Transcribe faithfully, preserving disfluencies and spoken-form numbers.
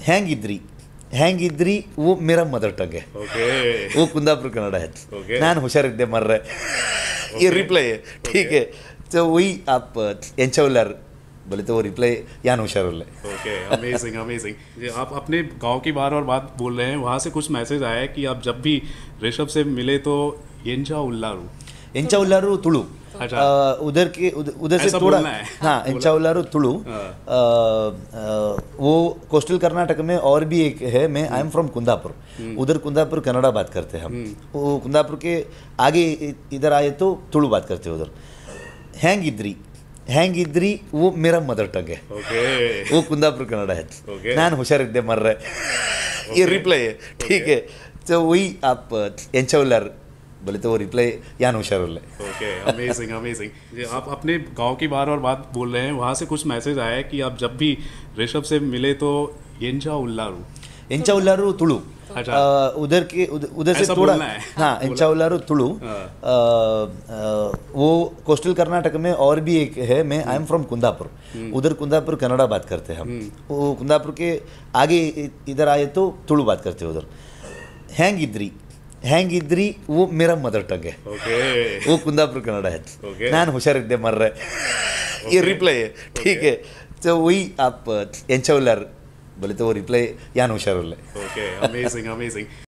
ಹೆಂಗಿದ್ರಿ ಹೆಂಗಿದ್ರಿ वो मेरा mother tongue है ओके वो कुंदापुर कन्नड़ है Okay. नान हुशारिद्दे मर्रे ये रिप्लाई है ठीक है तो वही आप एंचौलर बोले तो वो रिप्लाई यान हुशारुल्ले ओके अमेजिंग अमेजिंग आप अपने गांव की बार और बात बोल रहे हैं, वहाँ से कुछ मैसेज आया है कि आप जब भी ऋषभ से मिले तो येंजा उल्लारू एंचौलरू तुलु अच्छा। अ, उधर के उधर उधर से ऐसा थोड़ा बोलना है। हाँ एंचौलरू तुलु हाँ। अ, अ, वो कोस्टल कर्नाटक में और भी एक है मैं आई एम फ्रॉम कुंदापुर उधर कुंदापुर कन्नड़ा बात करते हैं हम वो कुंदापुर के आगे इ- इधर आए तो तुलु बात करते हैं उधर ಹೆಂಗಿದ್ರಿ ಹೆಂಗಿದ್ರಿ वो मेरा मदर टंग है ओके वो कुंदापुर कन्नड़ है Okay. नान हुशारिद्दे मर्रे ये रिप्लाई है ठीक है तो वही आप एंचौलर बोले तो वो रिप्लाई यान हुशारुल्ले ओके अमेजिंग अमेजिंग आप अपने गांव की बार और बात बोल रहे हैं, वहाँ से कुछ मैसेज आया है कि आप जब भी ऋषभ से मिले तो येंजा उल्लारू एंचौलरू तुलु अच्छा। अ, उधर के उधर उधर से ऐसा थोड़ा बोलना है। हाँ एंचौलरू तुलु हाँ। अ, अ, वो कोस्टल कर्नाटक में और भी एक है मैं आई एम फ्रॉम कुंदापुर उधर कुंदापुर कन्नड़ा बात करते हैं हम वो कुंदापुर के आगे इ- इधर आए तो तुलु बात करते हैं उधर ಹೆಂಗಿದ್ರಿ ಹೆಂಗಿದ್ರಿ वो मेरा मदर टंग है ओके वो कुंदापुर कन्नड़ है Okay. नान हुशारिद्दे मर्रे ये रिप्लाई है ठीक है तो वही आप एंचौलर बोले तो वो रिप्लाई यान हुशारुल्ले ओके अमेजिंग अमेजिंग